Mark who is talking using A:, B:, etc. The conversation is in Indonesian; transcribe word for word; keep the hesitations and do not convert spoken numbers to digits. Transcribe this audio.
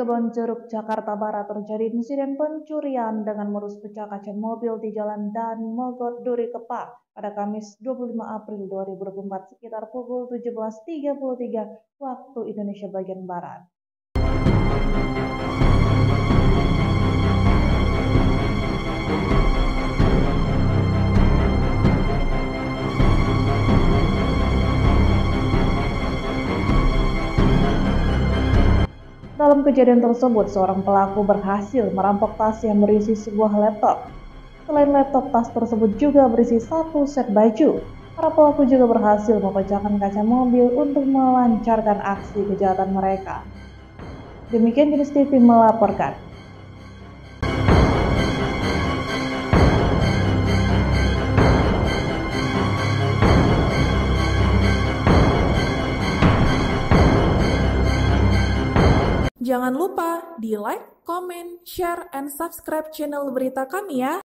A: Kebonjeruk, Jakarta Barat terjadi insiden pencurian dengan modus pecah kaca mobil di Jalan Dan Mogot Duri Kepa pada Kamis dua puluh lima April dua ribu dua puluh empat sekitar pukul tujuh belas tiga puluh tiga waktu Indonesia bagian Barat. Dalam kejadian tersebut, seorang pelaku berhasil merampok tas yang berisi sebuah laptop. Selain laptop, tas tersebut juga berisi satu set baju. Para pelaku juga berhasil memecahkan kaca mobil untuk melancarkan aksi kejahatan mereka. Demikian Jenis T V melaporkan.
B: Jangan lupa di like, comment, share, and subscribe channel berita kami ya.